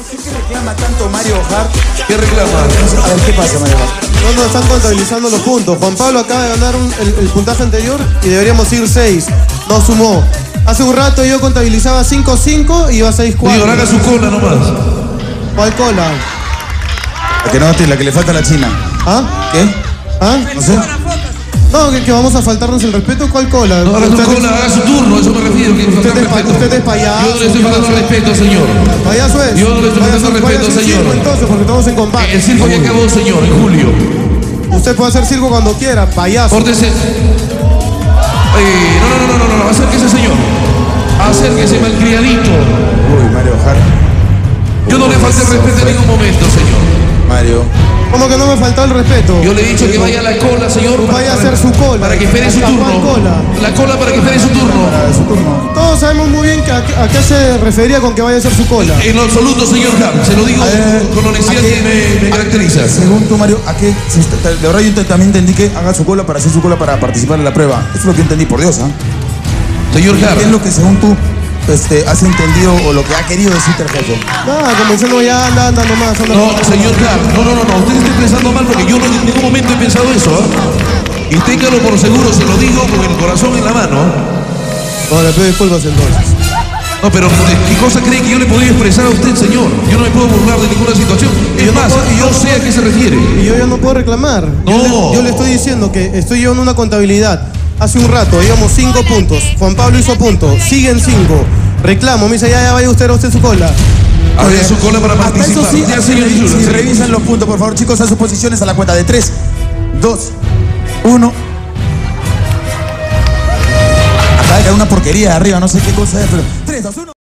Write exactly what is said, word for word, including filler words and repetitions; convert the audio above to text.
¿Qué reclama tanto Mario Hart? ¿Qué reclama? A ver, ¿qué pasa, Mario Hart? No nos están contabilizando los puntos. Juan Pablo acaba de ganar un- el, el puntaje anterior y deberíamos ir seis. No sumó. Hace un rato yo contabilizaba cinco cinco y iba seis cuatro. Digo, haga su cola nomás. ¿Cuál cola? La que no, la que le falta a la China. ¿Ah? ¿Qué? ¿Ah? No sé. No, que, que vamos a faltarnos el respeto. ¿Cuál cola? No, haga su Usted- cola, haga su turno, a eso me refiero. Que Usted falta es, pa- respeto. usted es payaso. Yo no le estoy faltando el respeto, señor. Payaso es. Yo no le estoy Vaya a faltando su- vaya a respeto, su señor. circo, entonces, porque estamos en combate. El circo ya acabó, señor, en julio. Usted puede hacer circo cuando quiera, payaso. Córtese. Eh, no, no, no, no, no, no, acérquese, señor. Acérquese, malcriadito. Uy, Mario Hart. Yo no le falté el respeto en ningún momento, señor. Mario. ¿Cómo que no me faltó el respeto? Yo le he dicho que vaya a la cola, señor. Vaya a hacer su cola. Para que espere su ¿Hasta cuál turno. cola? La cola para que espere su turno. Para su turno. Todos sabemos muy bien que a, a qué se refería con que vaya a hacer su cola. En lo absoluto, señor Hart. Se lo digo A ver, con honestidad ¿a qué- que me, me caracteriza. Según tú, Mario, ¿a qué? Si está- de verdad yo también entendí que haga su cola para hacer su cola para participar en la prueba. Eso es lo que entendí, por Dios, ¿ah? Señor ¿Qué es Hart. lo que según tú este, has entendido o lo que ha querido decirte el jefe? Nada, como diciendo ya anda, anda nomás. Anda No, nomás. señor Hart. No, no, no, no. Usted está pensando mal porque yo no, en ningún momento he pensado eso, ¿ah? Y téngalo por seguro, se lo digo con el corazón en la mano. No, le pido disculpas entonces. No, pero ¿qué cosa cree que yo le podría expresar a usted, señor? Yo no me puedo burlar de ninguna situación. Es yo no más, puedo- y yo yo no sé a qué se refiere. Y yo ya no puedo reclamar. Yo, No. le, yo le estoy diciendo que estoy llevando una contabilidad. Hace un rato íbamos cinco puntos. Juan Pablo hizo puntos. Siguen cinco. Reclamo. Me dice, ya, ya vaya usted a usted su cola. A ver, su cola para Hasta participar. eso sí, Ya, si, señor Isula, si sí. revisan los puntos, por favor, chicos, a sus posiciones a la cuenta de tres, dos, uno. Acaba de caer una porquería de arriba, no sé qué cosa es, pero tres, dos, uno.